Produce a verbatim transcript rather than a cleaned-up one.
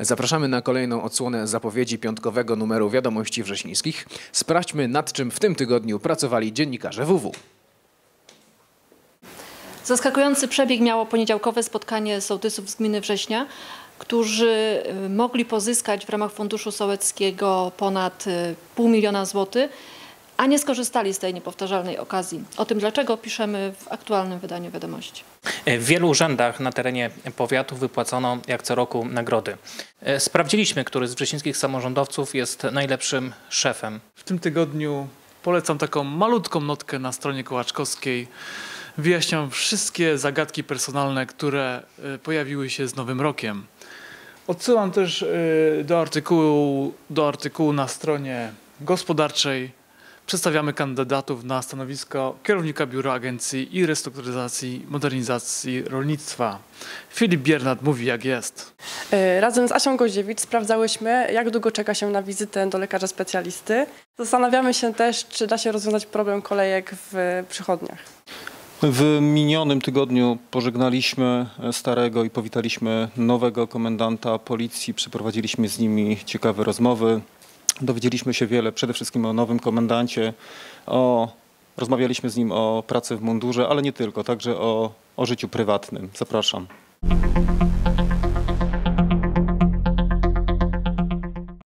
Zapraszamy na kolejną odsłonę zapowiedzi piątkowego numeru Wiadomości Wrześnickich. Sprawdźmy, nad czym w tym tygodniu pracowali dziennikarze W W. Zaskakujący przebieg miało poniedziałkowe spotkanie sołtysów z gminy Września, którzy mogli pozyskać w ramach Funduszu Sołeckiego ponad pół miliona złotych, a nie skorzystali z tej niepowtarzalnej okazji. O tym dlaczego piszemy w aktualnym wydaniu Wiadomości. W wielu urzędach na terenie powiatu wypłacono jak co roku nagrody. Sprawdziliśmy, który z wrześnickich samorządowców jest najlepszym szefem. W tym tygodniu polecam taką malutką notkę na stronie kołaczkowskiej. Wyjaśniam wszystkie zagadki personalne, które pojawiły się z Nowym Rokiem. Odsyłam też do artykułu, do artykułu na stronie gospodarczej. Przedstawiamy kandydatów na stanowisko kierownika Biura Agencji i Restrukturyzacji Modernizacji Rolnictwa. Filip Biernat mówi, jak jest. Razem z Asią Goździewicz sprawdzałyśmy, jak długo czeka się na wizytę do lekarza specjalisty. Zastanawiamy się też, czy da się rozwiązać problem kolejek w przychodniach. W minionym tygodniu pożegnaliśmy starego i powitaliśmy nowego komendanta policji. Przeprowadziliśmy z nimi ciekawe rozmowy. Dowiedzieliśmy się wiele, przede wszystkim o nowym komendancie. O, rozmawialiśmy z nim o pracy w mundurze, ale nie tylko, także o, o życiu prywatnym. Zapraszam.